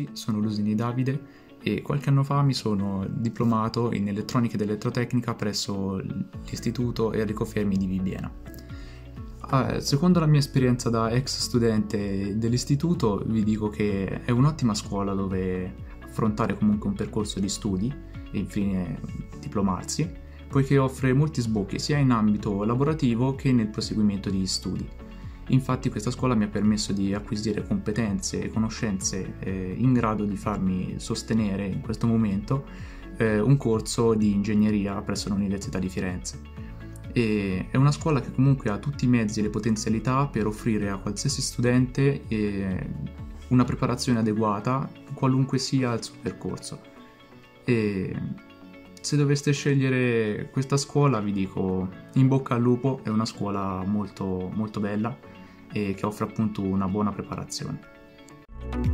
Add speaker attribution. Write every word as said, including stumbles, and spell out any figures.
Speaker 1: tutti, sono Lusini Davide e qualche anno fa mi sono diplomato in elettronica ed elettrotecnica presso l'Istituto Enrico Fermi di Bibbiena. Ah, secondo la mia esperienza da ex studente dell'istituto, vi dico che è un'ottima scuola dove affrontare comunque un percorso di studi e infine diplomarsi, poiché offre molti sbocchi sia in ambito lavorativo che nel proseguimento di studi. Infatti questa scuola mi ha permesso di acquisire competenze e conoscenze eh, in grado di farmi sostenere in questo momento eh, un corso di ingegneria presso l'Università di Firenze. E è una scuola che comunque ha tutti i mezzi e le potenzialità per offrire a qualsiasi studente eh, una preparazione adeguata, qualunque sia il suo percorso. E se doveste scegliere questa scuola vi dico in bocca al lupo, è una scuola molto molto bella e che offre appunto una buona preparazione.